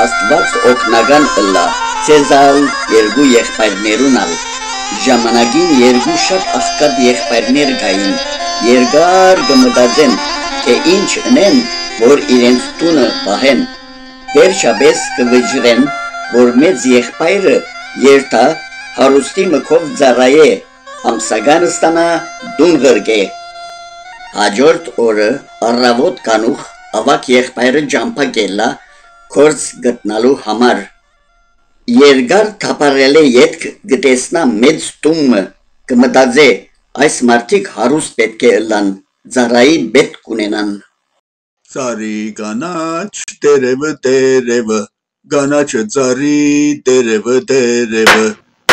Աստված օգնական ըլլա, ցեզալ երկու եղբայրներուն ալ, ժամանակին երկու շատ աղքատ եղբայրներ կային, երկար կմտածեն, թե ինչ ընեն, որ իրենց տունը պահեն, վերջապես կվճռեն, որ մեծ եղբայրը երթա հարուստի մքով ծառայե, ամսական ստանա տուն ղրկե։ Հաջորդ օրը առավոտ կանուխ ավակ եղբայրը ջամփակելա կորց գտնալու համար։ Երկար թափարել է ետք գտեսնա մեծ տունը, կմտածե այս մարդիկ հարուստ պետք է ըլլան, ծառայի պետք ունենան։ Ծառի կանաչ տերևը տերևը, կանաչը ծառի տերևը տերևը։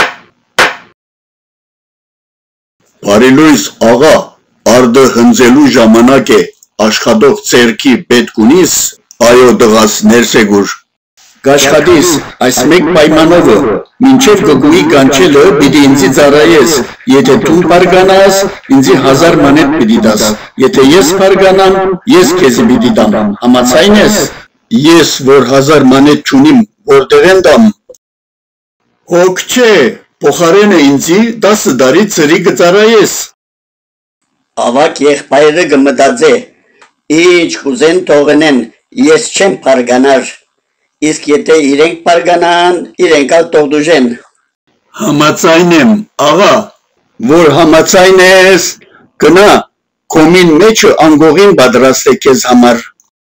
Բարելույս աղա, արդը հնձելու ժամանակ է, աշխատող ծերքի պետք ունիս, այո դղաս ներսեգուր։ Կաշխատիս, այս մեկ պայմանովը, մինչև գգուի կանչելը պիտի ինձի ծառայես, եթե տուն պարգանաս, ինձի 1000 մանետ պիտի դաս, եթե ես պարգանամ, ես քեզի պիտի դամ, համաձայն ես, ես որ 1000 մանետ չունիմ, որտեղ են դամ։ Հոգ չէ, փոխարենը ինձի 10 տարի ծրի կծառայես։ Ավակ եղբայրը կմտածե, ինչ կուզեն թողնեն, ես չեմ պարգանար, իսկ եթե իրենք պարգանան, իրենք ալ թողդուժեն։ Համաձայն եմ, աղա, որ համաձայն ես, գնա, կոմին մեջը անգողին պատրաստ է քեզ համար։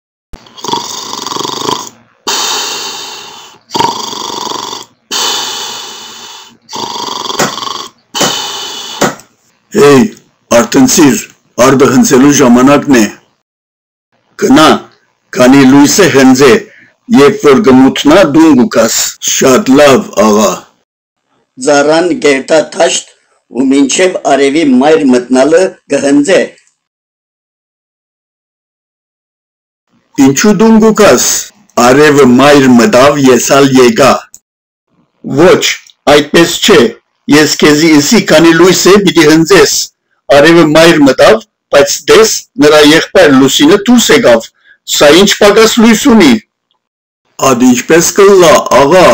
Հեյ, արթնցիր, արդը հնձելու ժամանակն է։ Գնա, քանի լույսը հնձե, երբ որ գմութնա դուն գուկաս, շատ լավ աղա։ Ծառան գերտա թաշտ ու մինչև արևի մայր մտնալը կհնձե։ Ինչու դուն գուկաս, արևը մայր մտավ եսալ եկա։ Ոչ, այդպես չէ, ես քեզի իսի քանի լույս է պիտի հնձես, արևը մայր մտավ, բայց դես նրա եղբայր Լուսինը դուրս եկավ, սա ինչ պակաս լույս ունի։ Ադի ինչպես կլա, աղա,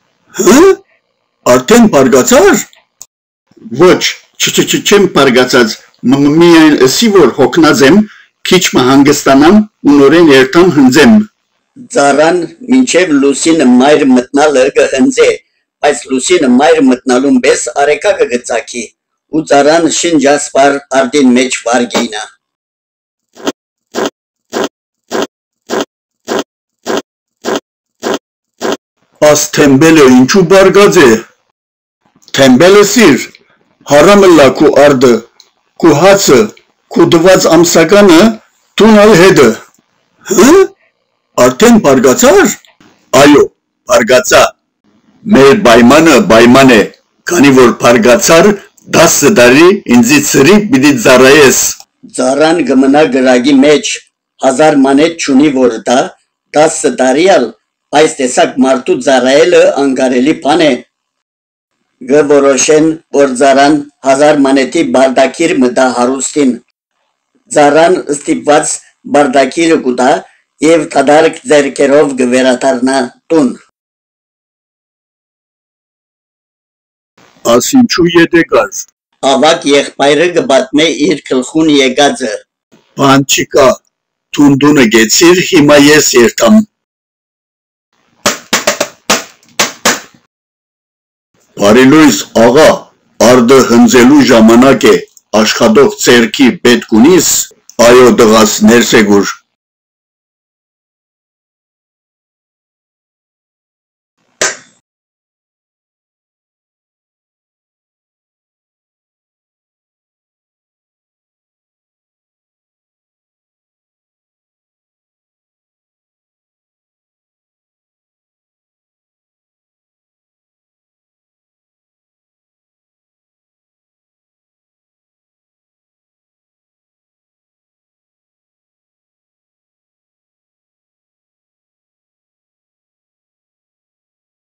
արդեն պարգացար։ Ոչ, չեմ պարգացած, միայն ըսի որ հոգնած եմ, քիչ մը հանգստանամ ու նորեն երթամ հնձեմ։ Ծառան մինչև Լուսինը մայր մտնալը կհնձե, բայց Լուսինը մայր մտնալուն պես արեկա կգծակի, ու ծառան շնջասպար արդին մեջ վարգինա։ Աս թեմբելը ինչու բարգած է։ Թեմբելը սիր, հարամըլլա քու արդը, քու հացը, քու դված ամսականը, տուն ալ հետը։ Արդեն բարգացար։ Այո, բարգացա։ Մեր պայմանը պայման է, քանի որ բարգացար 10 տարի ինձի ծրի պիտի ծառայես։ Ծառան կմնա գրագի մեջ, 1000 մանետ չունի որ տա, 10 տարի ալ այս տեսակ մարդու ծառայելը անկարելի բան է։ Գորոշեն, որ ծառան 1000 մանետի բարդակիր մտա հարուստին։ Ծառան ստիպված բարդակիրը կուտա և թադարկ ձեռքերով կվերադառնա տուն։ Աս ինչու ետեկար։ Ավակ եղբայրը կպատմե իր գլխուն եկածը։ Բան չկա, տունդունը գեցիր, հիմա ես երթամ։ Բարելույս աղա, արդը հնձելու ժամանակ է, աշխատող ծերքի պետք ունիս, այո դղաս ներսեգուր։